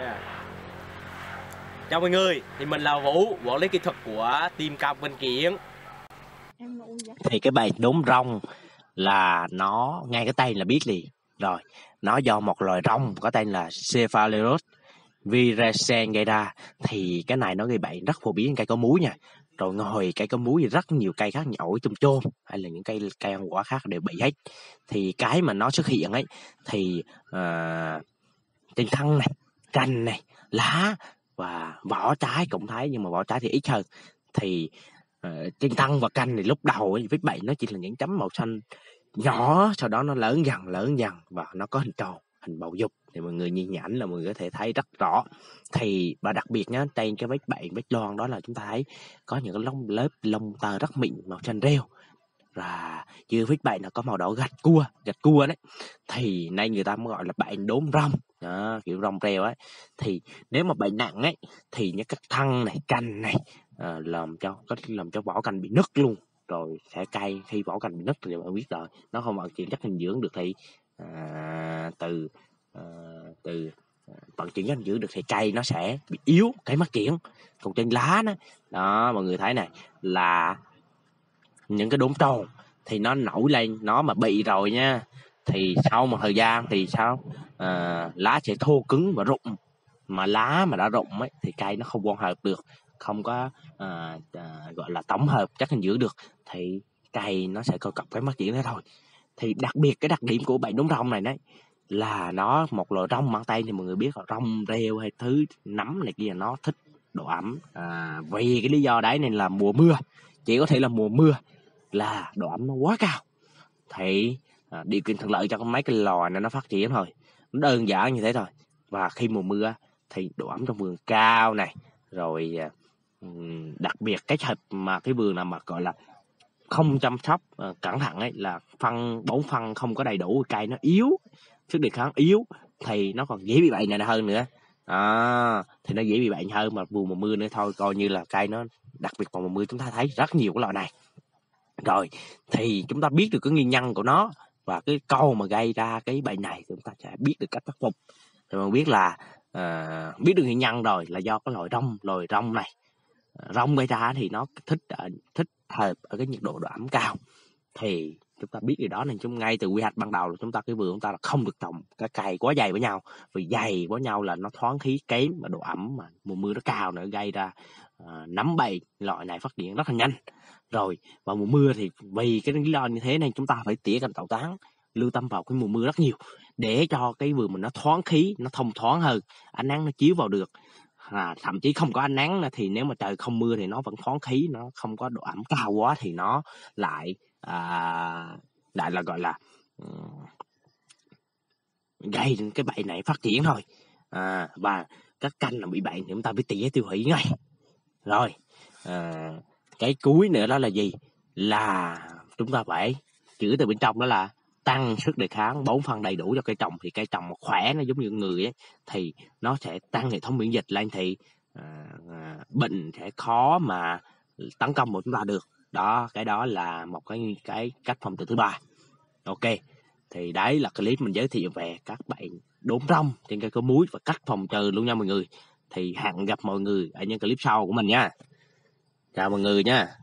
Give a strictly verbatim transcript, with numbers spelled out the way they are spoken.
Yeah. Chào mọi người, thì mình là Vũ, quản lý kỹ thuật của team Cao Vinh Kiển. Thì cái bài đốm rong là nó ngay cái tên là biết liền rồi, nó do một loài rong có tên là Cephalosporus virescens gây ra. Thì cái này nó gây bệnh rất phổ biến cây có múi nha. Rồi ngoài cây có múi thì rất nhiều cây khác như ổi, chôm chôm hay là những cây cây ăn quả khác đều bị hết. Thì cái mà nó xuất hiện ấy thì uh, trên thân này, cành này, lá và vỏ trái cũng thấy, nhưng mà vỏ trái thì ít hơn. Thì uh, trên thân và cành thì lúc đầu ấy, vết bệnh nó chỉ là những chấm màu xanh nhỏ, sau đó nó lớn dần lớn dần và nó có hình tròn, hình bầu dục. Thì mọi người nhìn ảnh là mọi người có thể thấy rất rõ. Thì và đặc biệt nhá, trên cái vết bệnh, vết loang đó là chúng ta thấy có những cái lông lớp lông tơ rất mịn màu xanh rêu, và dưới vết bệnh nó có màu đỏ gạch cua, gạch cua đấy. Thì nay người ta mới gọi là bệnh đốm rong đó, kiểu rong rêu ấy. Thì nếu mà bệnh nặng ấy thì những cái thân này, cành này à, làm cho có làm cho vỏ cành bị nứt luôn, rồi sẽ cay. Khi vỏ cành bị nứt thì bạn biết rồi, nó không vận chuyển chất dinh dưỡng được thì à, từ à, từ vận chuyển chất dinh dưỡng được thì cây nó sẽ bị yếu, cái mắt kiển. Còn trên lá đó, đó mọi người thấy này là những cái đốm tròn thì nó nổi lên, nó mà bị rồi nha thì sau một thời gian thì sao à, lá sẽ thô cứng và rụng. Mà lá mà đã rụng ấy thì cây nó không quang hợp được, không có à, à, gọi là tổng hợp chất dinh dưỡng được, thì cây nó sẽ coi cọc cái mắt kiển đó thôi. Thì đặc biệt cái đặc điểm của bệnh đốm rong này đấy là nó một loại rong mang tay, thì mọi người biết là rong rêu hay thứ nấm này kia nó thích độ ẩm. À, vì cái lý do đấy nên là mùa mưa, chỉ có thể là mùa mưa là độ ẩm nó quá cao, thì à, điều kiện thuận lợi cho mấy cái lò này nó phát triển thôi, nó đơn giản như thế thôi. Và khi mùa mưa thì độ ẩm trong vườn cao này, rồi đặc biệt cái hợp mà cái vườn nào mà gọi là không chăm sóc uh, cẩn thận ấy, là phân bón phân không có đầy đủ, cây nó yếu, sức đề kháng yếu, thì nó còn dễ bị bệnh này hơn nữa. À, thì nó dễ bị bệnh hơn mà mùa mưa nữa thôi, coi như là cây nó, đặc biệt vào mùa mưa chúng ta thấy rất nhiều cái loại này. Rồi thì chúng ta biết được cái nguyên nhân của nó và cái câu mà gây ra cái bệnh này, chúng ta sẽ biết được cách khắc phục. Thì mình biết là uh, biết được nguyên nhân rồi là do cái loài rong loài rong này rong gây ra thì nó thích uh, thích hợp ở cái nhiệt độ độ ẩm cao. Thì chúng ta biết điều đó nên chúng ngay từ quy hoạch ban đầu là chúng ta cái vườn chúng ta là không được trồng cái cây quá dày với nhau, vì dày với nhau là nó thoáng khí kém và độ ẩm mà mùa mưa nó cao nữa, gây ra uh, nấm bệnh loại này phát triển rất là nhanh. Rồi vào mùa mưa thì vì cái lý do như thế nên chúng ta phải tỉa cành tẩu tán, lưu tâm vào cái mùa mưa rất nhiều để cho cái vườn mình nó thoáng khí, nó thông thoáng hơn, ánh nắng nó chiếu vào được. À, thậm chí không có ánh nắng thì nếu mà trời không mưa thì nó vẫn thoáng khí, nó không có độ ẩm cao quá thì nó lại à, lại là gọi là um, gây cái bệnh này phát triển thôi. À, và các cành là bị bệnh thì chúng ta phải tỉa tiêu hủy ngay. Rồi à, cái cuối nữa đó là gì, là chúng ta phải chữa từ bên trong, đó là tăng sức đề kháng, bón phân đầy đủ cho cây trồng. Thì cây trồng mà khỏe, nó giống như người ấy, thì nó sẽ tăng hệ thống miễn dịch lên, thì à, à, bệnh sẽ khó mà tấn công của chúng ta được. Đó, cái đó là một cái cái cách phòng trừ thứ ba. Ok, thì đấy là clip mình giới thiệu về các bệnh đốm rong trên cây có múi và cách phòng trừ luôn nha mọi người. Thì hẹn gặp mọi người ở những clip sau của mình nha. Chào mọi người nha.